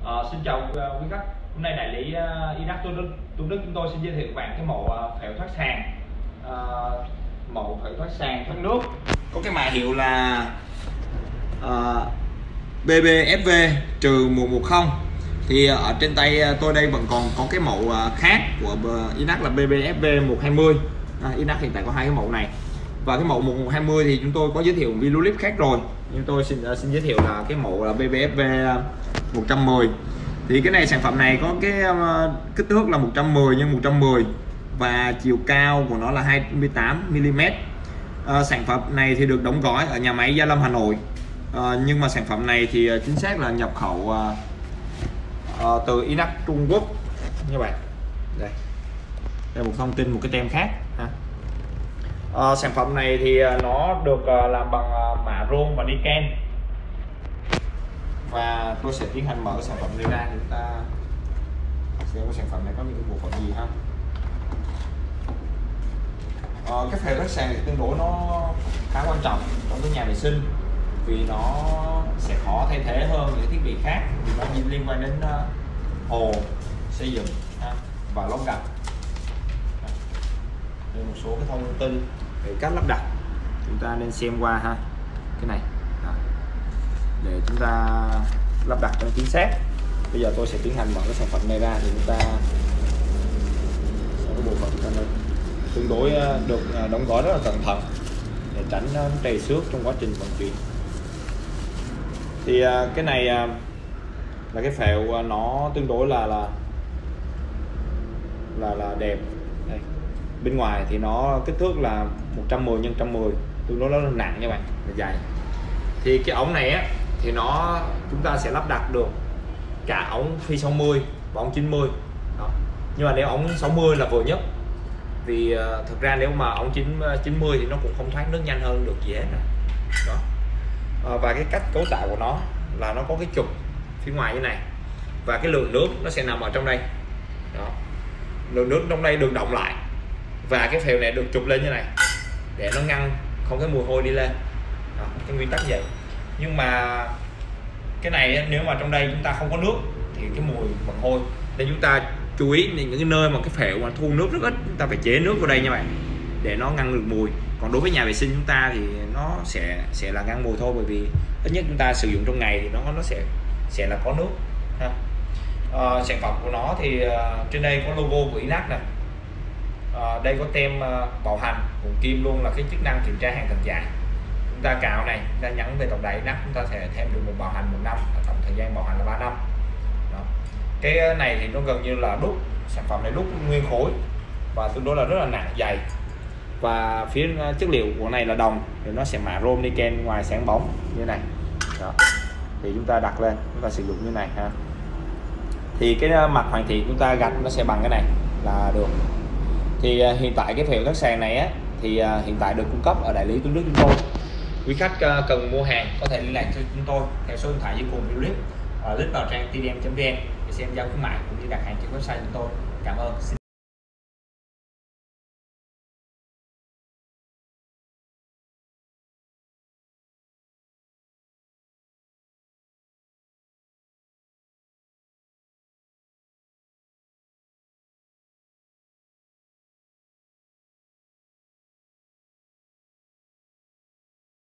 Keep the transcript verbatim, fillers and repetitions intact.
Uh, xin chào uh, quý khách. Hôm nay đại lý uh, Inac Tuấn Đức, Tuấn Đức chúng tôi xin giới thiệu với bạn cái mẫu uh, phễu thoát sàn, uh, mẫu phễu thoát sàn thoát nước có cái mã hiệu là uh, bê bê ép vê một một không. Thì ở trên tay tôi đây vẫn còn có cái mẫu khác của Inac là bê bê ép vê một hai không. à, Inac hiện tại có hai cái mẫu này, và cái mẫu một một hai không thì chúng tôi có giới thiệu video clip khác rồi, nhưng tôi xin xin giới thiệu là cái mẫu là bê bê ép vê một trăm mười. Thì cái này sản phẩm này có cái kích thước là một trăm mười nhân một trăm mười và chiều cao của nó là hai mươi tám mi li mét. à, Sản phẩm này thì được đóng gói ở nhà máy Gia Lâm Hà Nội, à, nhưng mà sản phẩm này thì chính xác là nhập khẩu à, à, từ Inac Trung Quốc như vậy. Đây, đây một thông tin, một cái tem khác ha. À, sản phẩm này thì nó được làm bằng mạ rôm và niken, và tôi sẽ tiến hành mở cái sản phẩm này ra để chúng ta xem cái sản phẩm này có những cái bộ phận gì ha. À, cái phễu thoát sàn thì tương đối nó khá quan trọng trong cái nhà vệ sinh, vì nó sẽ khó thay thế hơn những thiết bị khác, vì nó liên quan đến uh, hồ, xây dựng ha, và lót gạch. Đây một số cái thông tin về cách lắp đặt, chúng ta nên xem qua ha. Cái này đó, để chúng ta lắp đặt cho chính xác. Bây giờ tôi sẽ tiến hành mở cái sản phẩm này ra thì chúng ta sẽ có bộ phận cho nó tương đối được đóng gói rất là cẩn thận để tránh nó trầy xước trong quá trình vận chuyển. Thì cái này là cái phễu nó tương đối là là là là đẹp. Đây, bên ngoài thì nó kích thước là một trăm mười nhân một trăm mười, tương đối nó nặng nha bạn, là dài. Thì cái ống này á thì nó chúng ta sẽ lắp đặt được cả ống phi sáu mươi và ống chín mươi đó. Nhưng mà nếu ống sáu mươi là vừa nhất, vì uh, thực ra nếu mà ống chín mươi thì nó cũng không thoát nước nhanh hơn được gì hết rồi đó. Uh, và cái cách cấu tạo của nó là nó có cái trục phía ngoài như này, và cái lượng nước nó sẽ nằm ở trong đây đó. Lượng nước trong đây được động lại, và cái phễu này được trục lên như này để nó ngăn không cái mùi hôi đi lên đó, cái nguyên tắc vậy. Nhưng mà cái này nếu mà trong đây chúng ta không có nước thì cái mùi vẫn hôi, nên chúng ta chú ý những cái nơi mà cái phễu mà thu nước rất ít, chúng ta phải chế nước vào đây nha bạn, để nó ngăn được mùi. Còn đối với nhà vệ sinh chúng ta thì nó sẽ sẽ là ngăn mùi thôi, bởi vì ít nhất chúng ta sử dụng trong ngày thì nó nó sẽ sẽ là có nước ha. À, sản phẩm của nó thì uh, trên đây có logo của Inac này. À, đây có tem uh, bảo hành cùng kim luôn là cái chức năng kiểm tra hàng thật giả. Chúng ta cào này, chúng ta nhấn về tổng đài Inac, chúng ta sẽ thêm được một bảo hành một năm, tổng thời gian bảo hành là ba năm đó. Cái này thì nó gần như là đúc, sản phẩm này đúc nguyên khối và tương đối là rất là nặng, dày, và phía chất liệu của này là đồng, thì nó sẽ mạ rôm niken ngoài sáng bóng như này đó. Thì chúng ta đặt lên, chúng ta sử dụng như này ha. Thì cái mặt hoàn thiện chúng ta gạch nó sẽ bằng cái này là được. Thì uh, hiện tại cái phễu thoát sàn này á thì uh, hiện tại được cung cấp ở đại lý Tuấn Đức chúng tôi. Quý khách uh, cần mua hàng có thể liên lạc cho chúng tôi theo số điện thoại dưới cùng video clip, uh, click vào trang tdm chấm vn để xem giá khuyến mại cũng như đặt hàng trên website chúng tôi. Cảm ơn.